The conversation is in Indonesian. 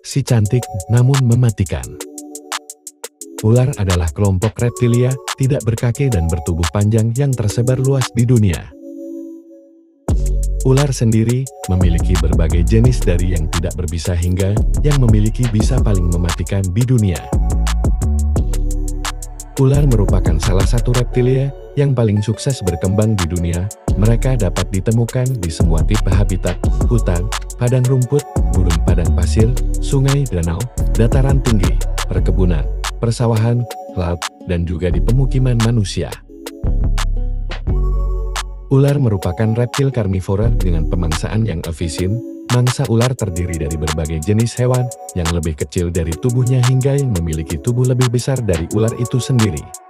si cantik namun mematikan. Ular adalah kelompok reptilia, tidak berkaki dan bertubuh panjang yang tersebar luas di dunia. Ular sendiri memiliki berbagai jenis dari yang tidak berbisa hingga yang memiliki bisa paling mematikan di dunia. Ular merupakan salah satu reptilia yang paling sukses berkembang di dunia. Mereka dapat ditemukan di semua tipe habitat, hutan, padang rumput, gurun padang pasir, sungai, danau, dataran tinggi, perkebunan, persawahan, laut, dan juga di pemukiman manusia. Ular merupakan reptil karnivora dengan pemangsaan yang efisien. Mangsa ular terdiri dari berbagai jenis hewan, yang lebih kecil dari tubuhnya hingga yang memiliki tubuh lebih besar dari ular itu sendiri.